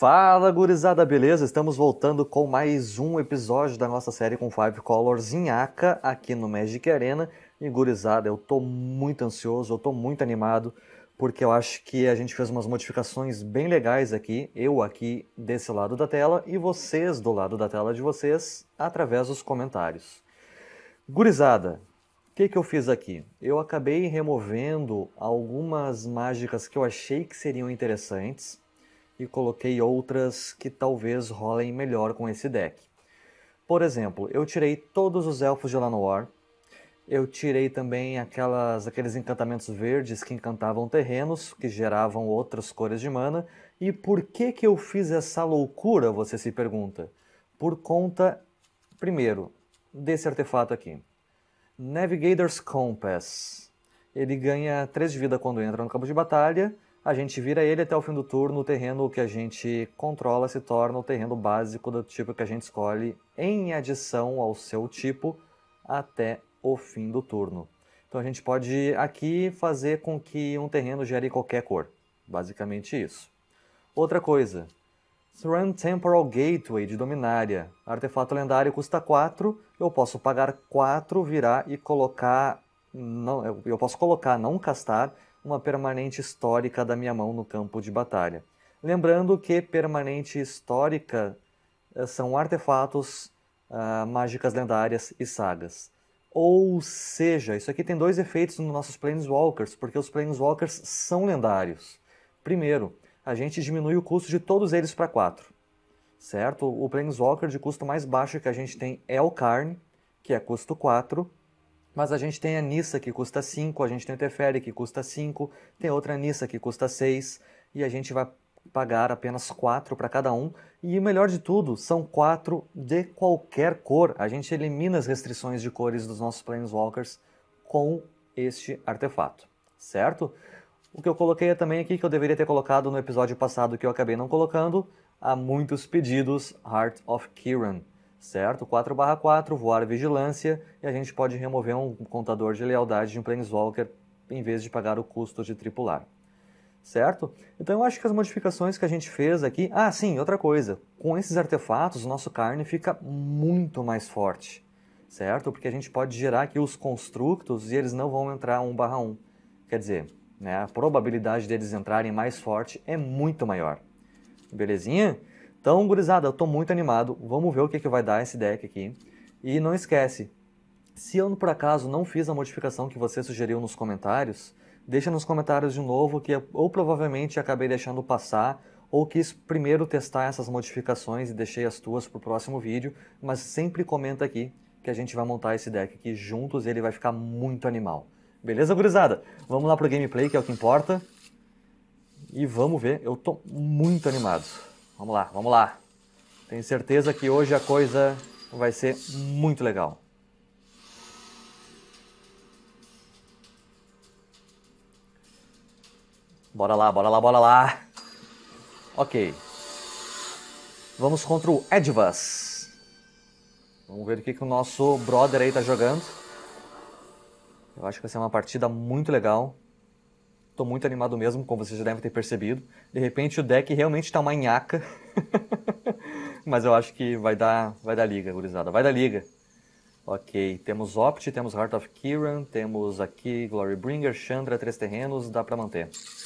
Fala, gurizada, beleza? Estamos voltando com mais um episódio da nossa série com Five Colors em Aka, aqui no Magic Arena. E, gurizada, eu tô muito ansioso, eu tô muito animado, porque eu acho que a gente fez umas modificações bem legais aqui, eu aqui desse lado da tela e vocês do lado da tela de vocês, através dos comentários. Gurizada, o que eu fiz aqui? Eu acabei removendo algumas mágicas que eu achei que seriam interessantes, e coloquei outras que talvez rolem melhor com esse deck. Por exemplo, eu tirei todos os Elfos de Llanowar, eu tirei também aqueles encantamentos verdes que encantavam terrenos, que geravam outras cores de mana. E por que eu fiz essa loucura, você se pergunta? Por conta, primeiro, desse artefato aqui. Navigator's Compass. Ele ganha 3 de vida quando entra no campo de batalha. A gente vira ele até o fim do turno, o terreno que a gente controla se torna o terreno básico do tipo que a gente escolhe em adição ao seu tipo até o fim do turno. Então a gente pode aqui fazer com que um terreno gere qualquer cor. Basicamente isso. Outra coisa, Thran Temporal Gateway de Dominária. Artefato lendário custa 4, eu posso pagar 4, virar e colocar... eu posso colocar, não castar, uma permanente histórica da minha mão no campo de batalha. Lembrando que permanente histórica são artefatos, mágicas lendárias e sagas. Ou seja, isso aqui tem dois efeitos nos nossos Planeswalkers, porque os Planeswalkers são lendários. Primeiro, a gente diminui o custo de todos eles para 4. Certo? O Planeswalker de custo mais baixo que a gente tem é o Karn, que é custo 4. Mas a gente tem a Nissa que custa 5, a gente tem o Teferi que custa 5, tem outra Nissa que custa 6, e a gente vai pagar apenas 4 para cada um. E o melhor de tudo, são 4 de qualquer cor. A gente elimina as restrições de cores dos nossos Planeswalkers com este artefato, certo? O que eu coloquei também aqui, que eu deveria ter colocado no episódio passado, que eu acabei não colocando, há muitos pedidos, Heart of Kiran. Certo? 4/4, voar vigilância, e a gente pode remover um contador de lealdade de um Planeswalker em vez de pagar o custo de tripular. Certo? Então eu acho que as modificações que a gente fez aqui... Ah, sim, outra coisa. Com esses artefatos, o nosso Karn fica muito mais forte. Certo? Porque a gente pode gerar aqui os constructos e eles não vão entrar 1/1. Quer dizer, né, a probabilidade deles entrarem mais forte é muito maior. Belezinha? Então, gurizada, eu tô muito animado. Vamos ver o que vai dar esse deck aqui. E não esquece, se eu por acaso não fiz a modificação que você sugeriu nos comentários, deixa nos comentários de novo que ou provavelmente acabei deixando passar, ou quis primeiro testar essas modificações e deixei as tuas pro próximo vídeo, mas sempre comenta aqui que a gente vai montar esse deck aqui juntos e ele vai ficar muito animal. Beleza, gurizada? Vamos lá pro gameplay, que é o que importa. E vamos ver, eu tô muito animado. Vamos lá, vamos lá. Tenho certeza que hoje a coisa vai ser muito legal. Bora lá, bora lá, bora lá. Ok. Vamos contra o Edvas. Vamos ver o que o nosso brother aí tá jogando. Eu acho que vai ser uma partida muito legal. Tô muito animado mesmo, como vocês já devem ter percebido. De repente o deck realmente tá uma nhaca. Mas eu acho que vai dar liga, gurizada. Vai dar liga. Ok, temos Opt, temos Heart of Kiran, temos aqui Glorybringer, Chandra, 3 terrenos, dá pra manter.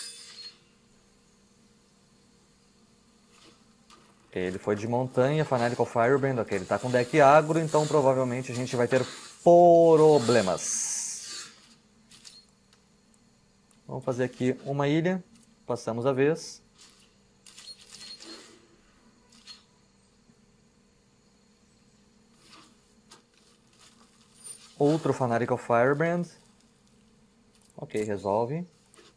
Ele foi de montanha, Fanatical Firebrand, ok, ele tá com deck agro, então provavelmente a gente vai ter problemas. Vamos fazer aqui uma ilha, passamos a vez. Outro Fanatical Firebrand. Ok, resolve.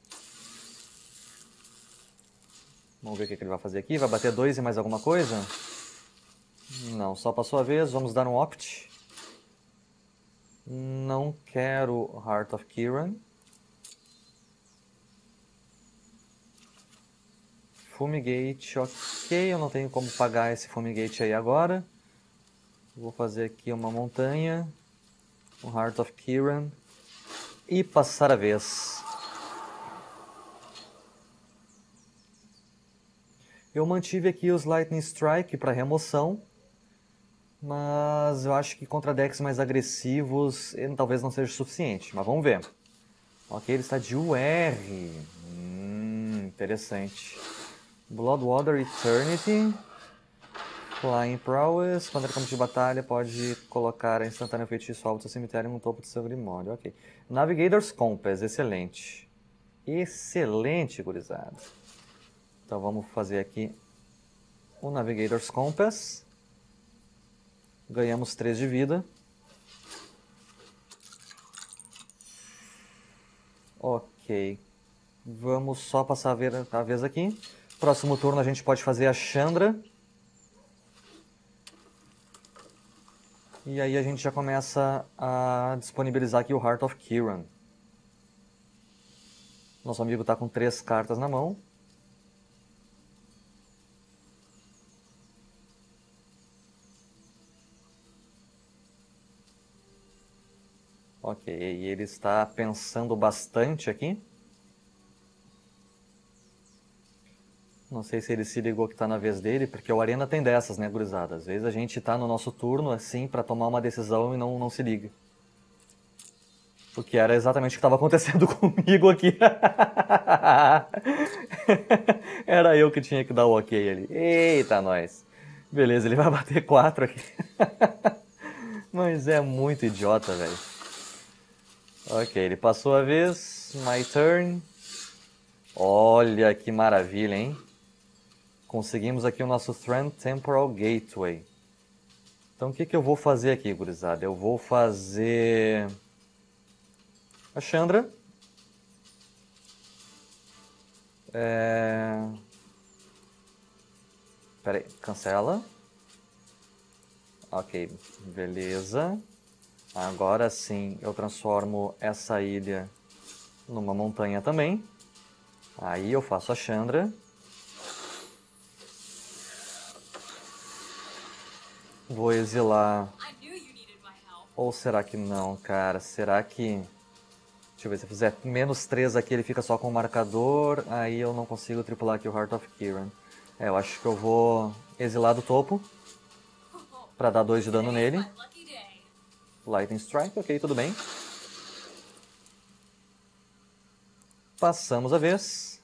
Vamos ver o que ele vai fazer aqui. Vai bater 2 e mais alguma coisa? Não, só passou a vez. Vamos dar um Opt. Não quero Heart of Kiran. Fumigate, ok. Eu não tenho como pagar esse Fumigate aí agora. Vou fazer aqui uma montanha. Um Heart of Kiran. E passar a vez. Eu mantive aqui os Lightning Strike para remoção, mas eu acho que contra decks mais agressivos ele talvez não seja suficiente, mas vamos ver. Ok, ele está de UR. Interessante. Bloodwater Eternity. Flying Prowess. Quando ele campo de batalha, pode colocar a instantânea feitiço alvo do seu cemitério no topo do seu grimório. Ok. Navigator's Compass. Excelente. Excelente, gurizada. Então vamos fazer aqui o Navigator's Compass. Ganhamos 3 de vida. Ok. Vamos só passar a vez aqui. Próximo turno a gente pode fazer a Chandra. E aí a gente já começa a disponibilizar aqui o Heart of Kiran. Nosso amigo está com 3 cartas na mão. Ok, e ele está pensando bastante aqui. Não sei se ele se ligou que está na vez dele, porque o Arena tem dessas, né, gurizada? Às vezes a gente está no nosso turno, assim, para tomar uma decisão e não se liga. O que era exatamente o que estava acontecendo comigo aqui. Era eu que tinha que dar o ok ali. Eita, nós. Beleza, ele vai bater 4 aqui. Mas é muito idiota, velho. Ok, ele passou a vez. My turn. Olha que maravilha, hein? Conseguimos aqui o nosso Thran Temporal Gateway. Então o que eu vou fazer aqui, gurizada? Eu vou fazer a Chandra. Pera aí, cancela. Ok, beleza. Agora sim eu transformo essa ilha numa montanha também. Aí eu faço a Chandra. Vou exilar. Ou será que não, cara? Será que... Deixa eu ver, se eu fizer -3 aqui, ele fica só com o marcador. Aí eu não consigo tripular aqui o Heart of Kiran. Eu acho que eu vou exilar do topo. Pra dar 2 de dano nele. Lightning Strike, ok, tudo bem. Passamos a vez.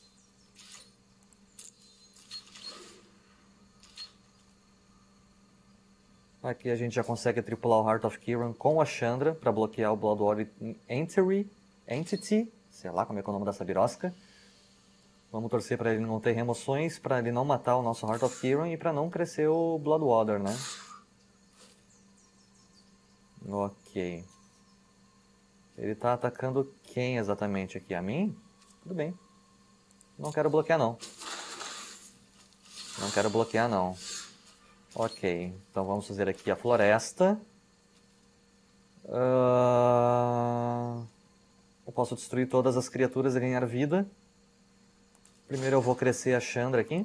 Aqui a gente já consegue tripular o Heart of Kiran com a Chandra para bloquear o Bloodwater Entity. Sei lá como é que é o nome dessa birosca. Vamos torcer para ele não ter remoções, para ele não matar o nosso Heart of Kiran e para não crescer o Bloodwater, né? Ok. Ele tá atacando quem exatamente aqui? A mim? Tudo bem. Não quero bloquear não. Não quero bloquear não. Ok, então vamos fazer aqui a floresta. Eu posso destruir todas as criaturas e ganhar vida. Primeiro eu vou crescer a Chandra aqui.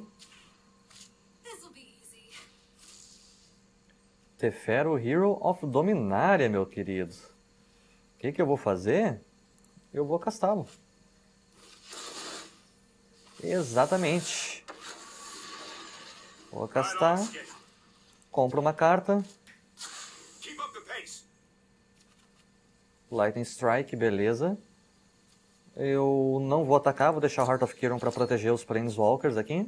Tefero, Hero of Dominaria, meu querido. O que eu vou fazer? Eu vou castá-lo. Exatamente. Vou castar. Compro uma carta. Lightning Strike, beleza. Eu não vou atacar, vou deixar o Heart of Kiran para proteger os Planeswalkers aqui.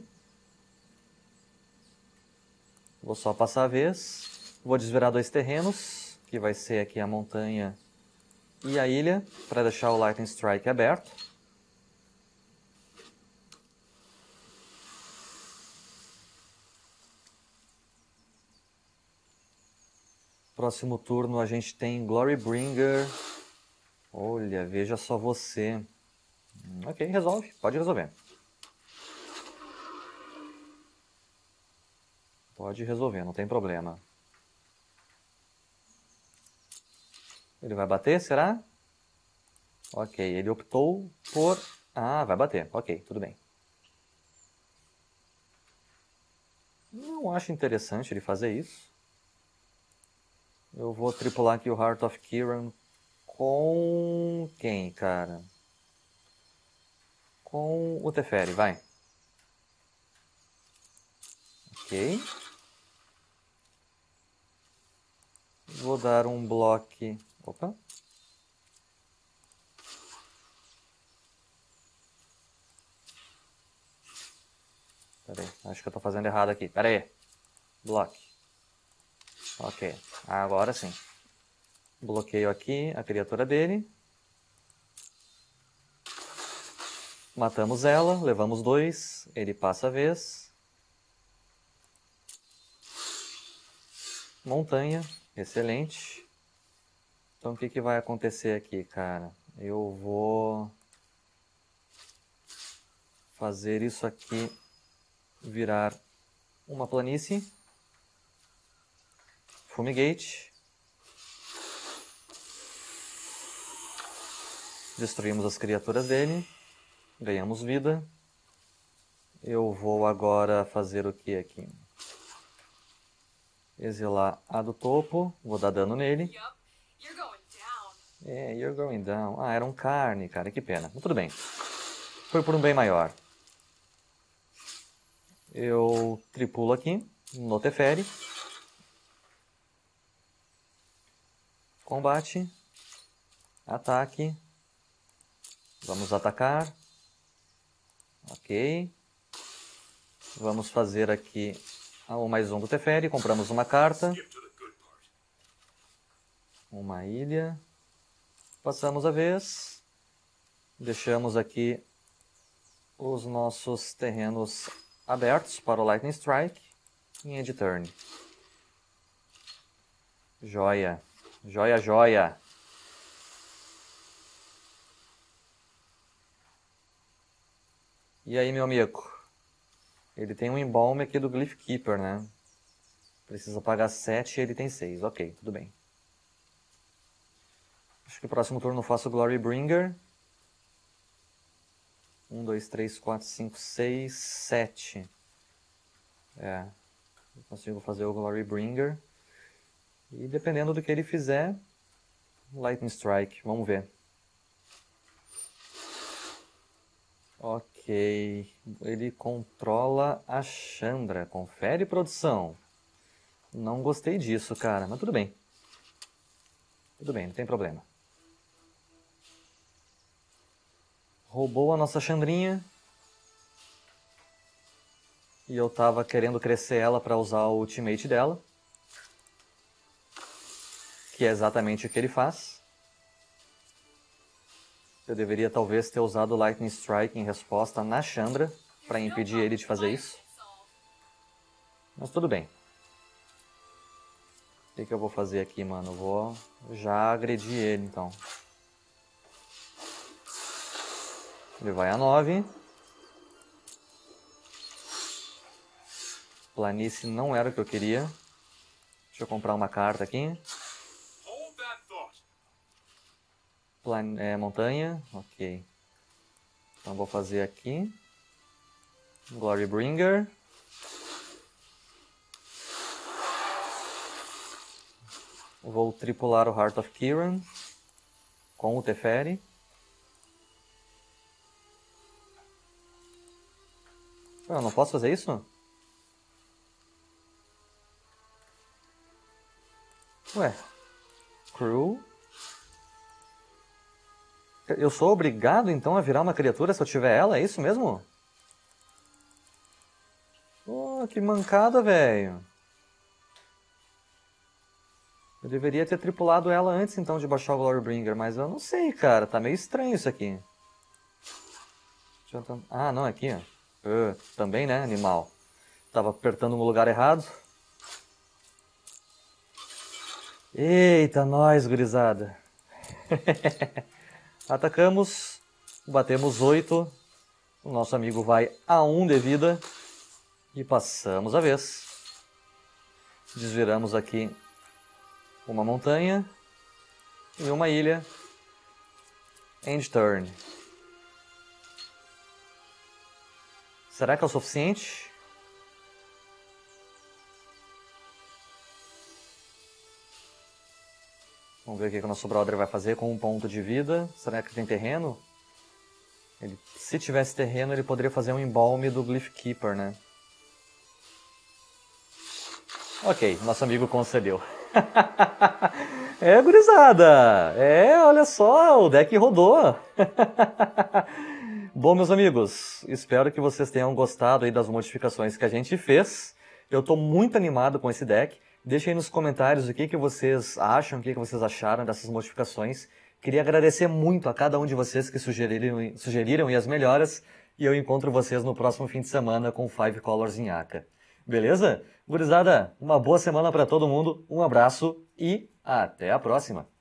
Vou só passar a vez. Vou desvirar 2 terrenos, que vai ser aqui a montanha e a ilha, para deixar o Lightning Strike aberto. Próximo turno a gente tem Glorybringer. Olha, veja só você. Ok, resolve. Pode resolver. Pode resolver, não tem problema. Ele vai bater, será? Ok, ele optou por... Ah, vai bater. Ok, tudo bem. Não acho interessante ele fazer isso. Eu vou tripular aqui o Heart of Kiran com... quem, cara? Com o Teferi, vai. Ok. Vou dar um bloco... Opa. Pera aí, acho que eu tô fazendo errado aqui. Pera aí. Block. Ok, agora sim. Bloqueio aqui a criatura dele. Matamos ela, levamos 2. Ele passa a vez. Montanha, excelente. Então o que, que vai acontecer aqui, cara? Eu vou fazer isso aqui virar uma planície. Fumigate. Destruímos as criaturas dele. Ganhamos vida. Eu vou agora fazer o que aqui? Exilar a do topo. Vou dar dano nele. É, you're going down. Ah, era um carne, cara. Que pena. Mas tudo bem. Foi por um bem maior. Eu tripulo aqui. No Teferi. Combate. Ataque. Vamos atacar. Ok. Vamos fazer aqui o mais um do Teferi. Compramos uma carta. Uma ilha. Passamos a vez. Deixamos aqui os nossos terrenos abertos para o Lightning Strike. E end turn. Joia. Joia, joia. E aí, meu amigo? Ele tem um embalme aqui do Glyph Keeper, né? Precisa pagar 7 e ele tem 6. Ok, tudo bem. Acho que o próximo turno eu faço o Glory Bringer. 1, 2, 3, 4, 5, 6, 7. É, eu consigo fazer o Glory Bringer. E dependendo do que ele fizer, Lightning Strike, vamos ver. Ok, ele controla a Chandra, confere produção. Não gostei disso, cara, mas tudo bem. Tudo bem, não tem problema. Roubou a nossa Chandrinha. E eu tava querendo crescer ela para usar o ultimate dela. Que é exatamente o que ele faz. Eu deveria talvez ter usado o Lightning Strike em resposta na Chandra, para impedir ele de fazer isso. Mas tudo bem. O que eu vou fazer aqui, mano? Eu vou já agredir ele, então. Ele vai a 9. Planície não era o que eu queria. Deixa eu comprar uma carta aqui. Montanha, ok. Então vou fazer aqui. Glory Bringer. Vou tripular o Heart of Kiran com o Teferi. Eu não posso fazer isso? Ué. Crew. Eu sou obrigado então a virar uma criatura se eu tiver ela? É isso mesmo? Oh, que mancada, velho. Eu deveria ter tripulado ela antes então de baixar o Glorybringer, mas eu não sei, cara. Tá meio estranho isso aqui. Ah, não, aqui, ó. Também, né, animal? Tava apertando no lugar errado. Eita, nós, gurizada. Atacamos. Batemos 8. O nosso amigo vai a 1 de vida. E passamos a vez. Desviramos aqui uma montanha e uma ilha. End turn. Será que é o suficiente? Vamos ver o que o nosso brother vai fazer com um ponto de vida. Será que tem terreno? Se tivesse terreno, ele poderia fazer um embalme do Glyph Keeper, né? Ok, nosso amigo concedeu. É, gurizada! É, olha só, o deck rodou! Bom, meus amigos, espero que vocês tenham gostado aí das modificações que a gente fez. Eu estou muito animado com esse deck. Deixem aí nos comentários o que vocês acham, o que vocês acharam dessas modificações. Queria agradecer muito a cada um de vocês que sugeriram as melhoras. E eu encontro vocês no próximo fim de semana com Five Colors em Aka. Beleza? Gurizada, uma boa semana para todo mundo, um abraço e até a próxima!